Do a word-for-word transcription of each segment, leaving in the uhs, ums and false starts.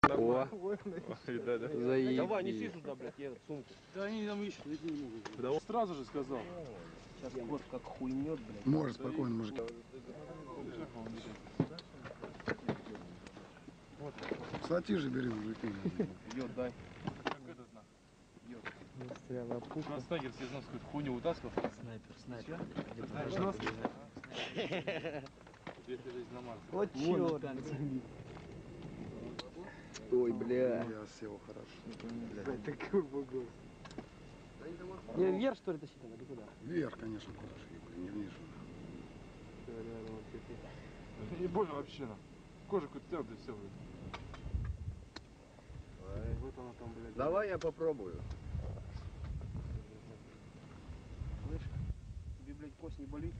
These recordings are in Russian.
О, заебись. Давай, неси сюда, блядь, я сумку. Да они там ищут, найти не могут. Да он сразу же сказал. Сейчас кот как хуйнет, блядь. Может, спокойно, мужик. Сатижи бери, мужики. Йод, дай. Как этот нахуй. Застряла пуха. У нас тагер все из нас какую-то хуйню вытаскивал. Снайпер, снайпер. Знаешь нас? Ехали из Намарка. Вот черт. Ой, бля. Я сел хорошо. Такой бугор. Не, вверх что ли тащить надо, или куда? Вверх, конечно, куда же, блин, не вижу. Не больно вообще на. Кожа какой-то тянут и все. Вот она там, блядь. Давай я попробую. Слышь, тебе, блядь, кость не болит?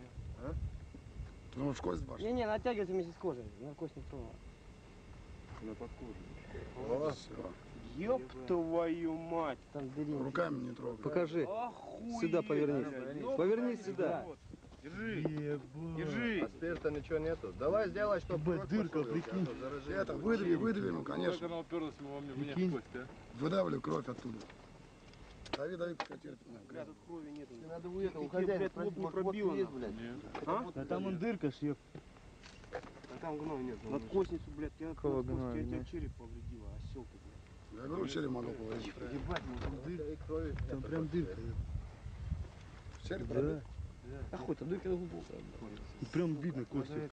Ты можешь кость башню? Не-не, натягивается вместе с кожей. На кость не тронула. На подкожу. О, все. Ёб твою мать, там дырень. Руками не трогай. Покажи. Охуеть. Сюда повернись. Повернись сюда. Держи. Держи. А спирта ничего нету. Давай сделай, чтобы дырка, прикинь. Это, выдави, выдавину, Как конечно. она уперлась во мне, мне в кость, а? Выдавлю кровь оттуда. Дави, дави, потерпи. Бля, тут крови нету. Надо у этого Какие, блядь, лоб не пробило. Нет. А? А там он дырка, шьёк. А там гной нет. Надкосницу, блядь, тебя Какого надкосницу, гноя, тебя да? череп повредила, осел ты, блядь. Я говорю, череп могу положить. Ебать, ну там дырка. Там прям дырка. Череп Да. пробит? Охуй, там дырка глубокая. Прям видно кости.